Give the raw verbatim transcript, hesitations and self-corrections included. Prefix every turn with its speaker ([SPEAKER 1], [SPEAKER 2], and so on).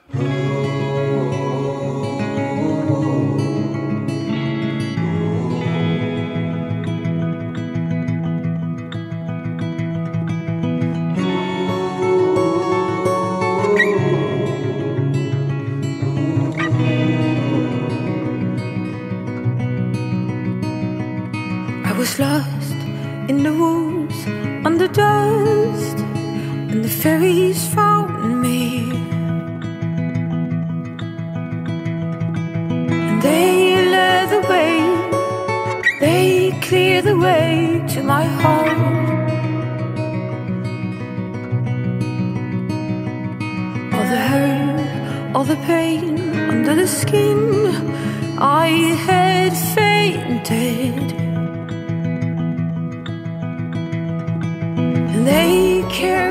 [SPEAKER 1] Lost in the woods, under dust, and the fairies found me. And they led the way, they cleared the way to my heart. All the hurt, all the pain under the skin, I had fainted. They care